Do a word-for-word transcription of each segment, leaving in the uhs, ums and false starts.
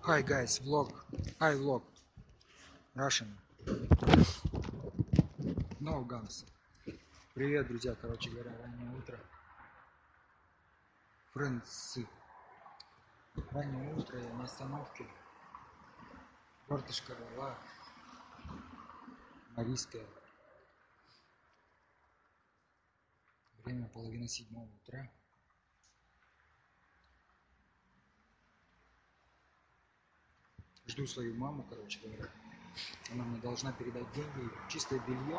Hi guys, vlog. Hi vlog. Russian. No guns. Привет, друзья, короче говоря, раннее утро. Friends. Раннее утро, я на остановке. Форточка, Ла. Марийская. Время половина седьмого утра. Жду свою маму, короче говоря. Она мне должна передать деньги, чистое белье.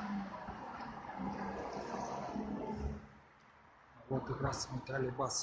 Вот как раз мой троллейбус.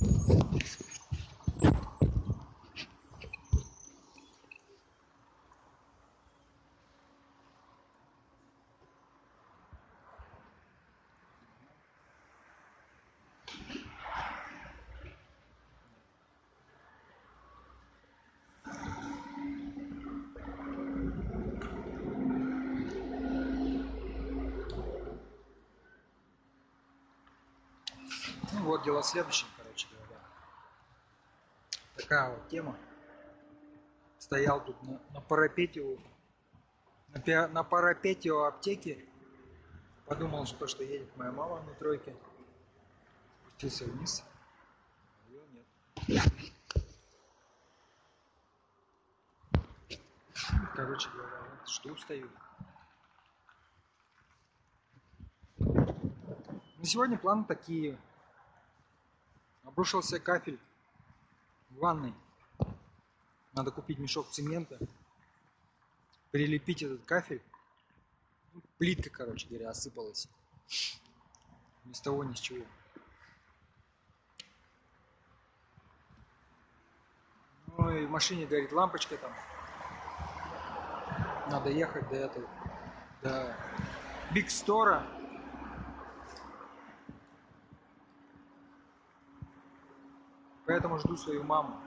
Ну вот, дело следующее, короче говоря. Такая вот тема. Стоял тут на, на парапете у, на, пи- на парапете у аптеки. Подумал, что, что едет моя мама на тройке. Спустился вниз. А ее нет. Короче говоря, вот жду, стою. На сегодня планы такие. Обрушился кафель в ванной. Надо купить мешок цемента. Прилепить этот кафель. Плитка, короче говоря, осыпалась. Ни с того, ни с чего. Ну и в машине горит лампочка там. Надо ехать до этого, до Биг Стора. Поэтому жду свою маму.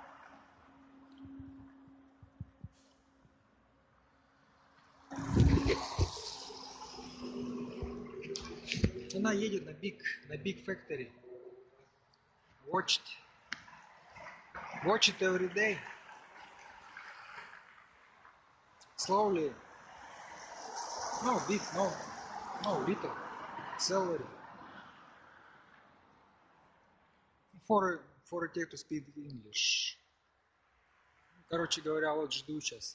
Она едет на Big, на Big Factory. Watch it. Watch it every day. Slowly. No big, no, no little. Celery. For, for take to speak English. Короче говоря, вот жду сейчас.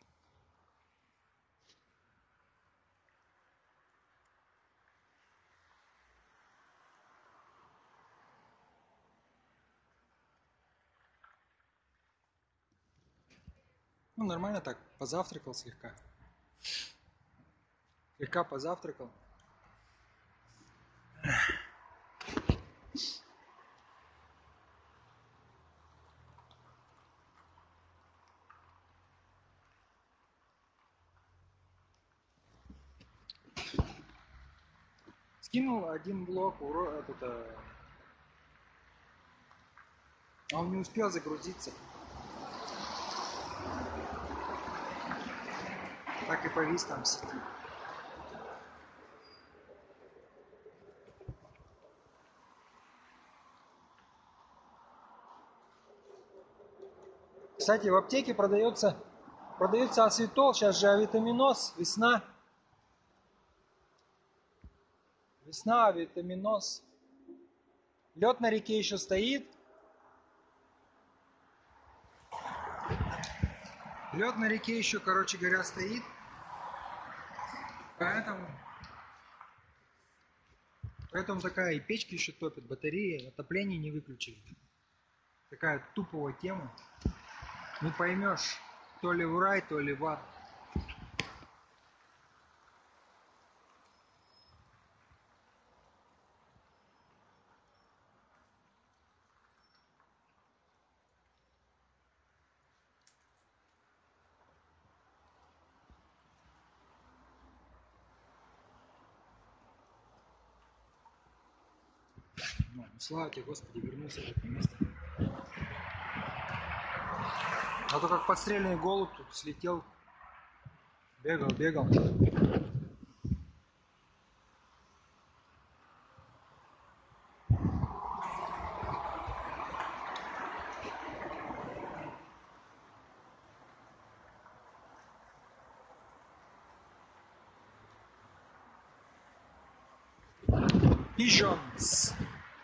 Ну, нормально так, позавтракал слегка. Слегка позавтракал. Скинул один блок, уро... этот, а... а он не успел загрузиться. Так и повис там в сети. Кстати, в аптеке продается, продается ацетол, сейчас же авитаминоз, весна. Весна, авитаминоз. Лед на реке еще стоит. Лед на реке еще, короче говоря, стоит. Поэтому, поэтому такая и печки еще топят, батареи, отопление не выключили. Такая туповая тема. Не поймешь, то ли в рай, то ли в ад. Ну, слава тебе, Господи, вернулся в это место. А то как подстрельный голубь тут слетел. Бегал, бегал. Visions.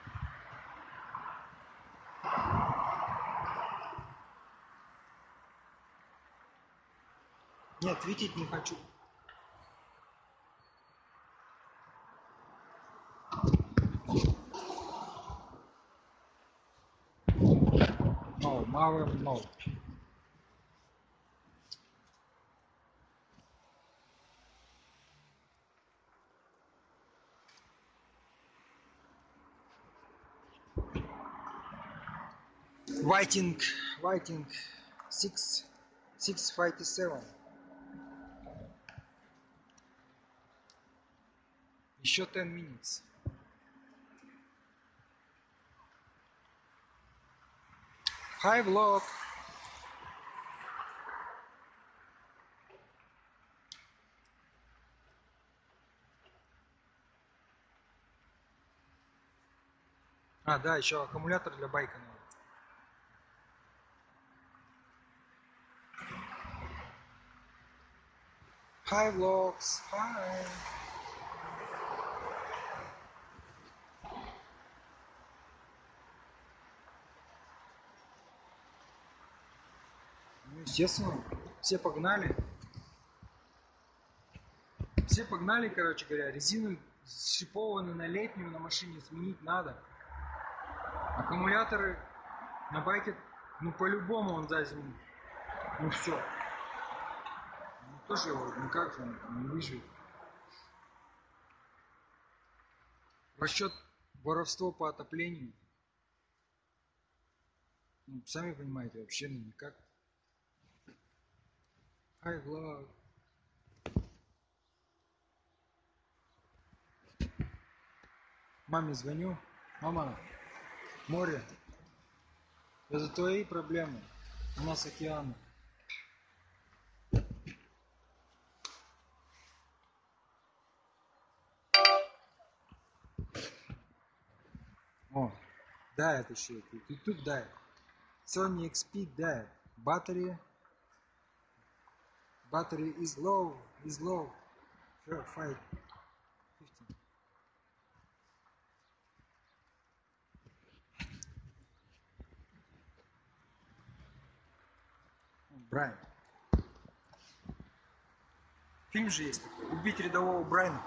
Нет, видеть не хочу. No, Marvel, no. Waiting, waiting, six, six fighty seven. Еще ten minutes. Hi, vlog. А, да, еще аккумулятор для байка надо. Hi, vlogs. Hi. Ну, естественно, все погнали. Все погнали, короче говоря. Резину шипованную на летнюю на машине сменить надо. Аккумуляторы на байке, ну по-любому он за зиму. Ну все. Ну тоже его, ну как же он не выживет. Расчет воровства по отоплению. Ну, сами понимаете, вообще ну никак. Ай, Влад. Маме звоню. Мама, море. Это твои проблемы. У нас океан. О, да, это еще. И тут да. Sony икс пи died. Battery. Battery is low. Is low. five fifteen. Брайан. Фильм же есть такой. Убить рядового Брайана.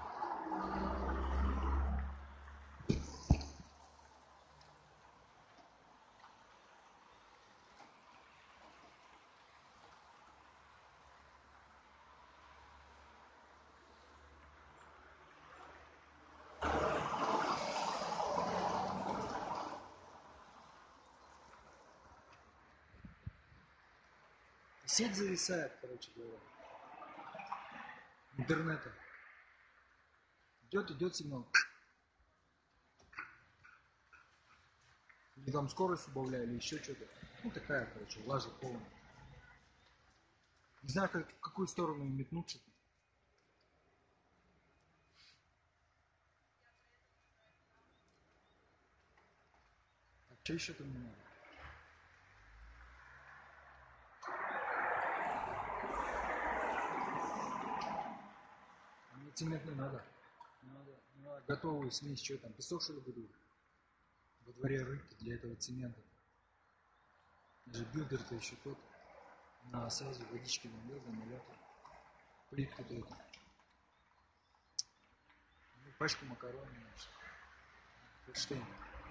Сеть зависает, короче говоря. Интернета. Идет, идет сигнал. Или там скорость убавляли, еще что-то. Ну такая, короче, лажа полная. Не знаю, как, в какую сторону метнуться. А что еще там не надо? Мне цемент не надо. Не надо, не надо готовую смесь, что там, песок что ли буду во дворе рыть для этого цемента. Даже билдер-то еще тот. На сразу водички налил, замолил. Плитку-то эту. Ну, пачку макарон, значит. Ферштейн.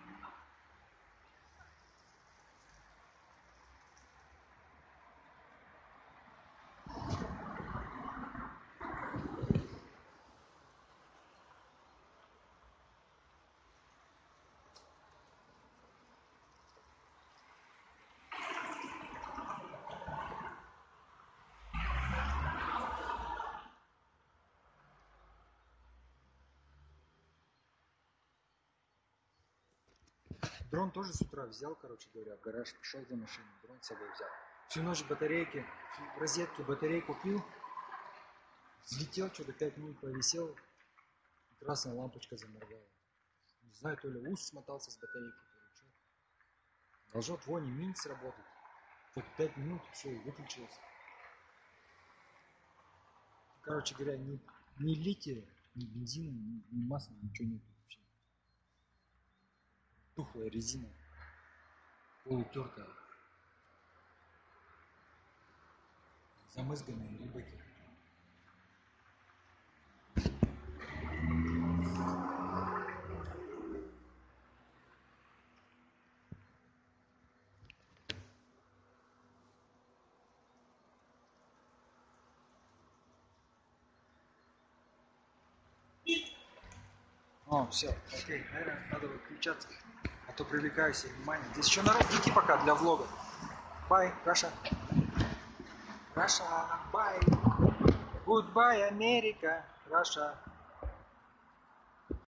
Дрон тоже с утра взял, короче говоря, в гараж пошел за машиной, дрон с собой взял. Всю ночь батарейки, в розетке батарейку пил, взлетел, что-то пять минут повисел, и красная лампочка заморгала. Не знаю, то ли ус смотался с батарейки, то ли что. Должно твой мин сработать. Только пять минут, все, и выключилось. Короче говоря, ни, ни лития, ни бензина, ни, ни масла, ничего нет вообще. тухлая резина, полутертая, замызганные рыбаки. О, все, окей, наверное, надо выключаться, а то привлекаю себе внимание. Здесь еще народ, иди пока для влога. Bye, Russia. Russia, bye. Goodbye, Америка, Russia.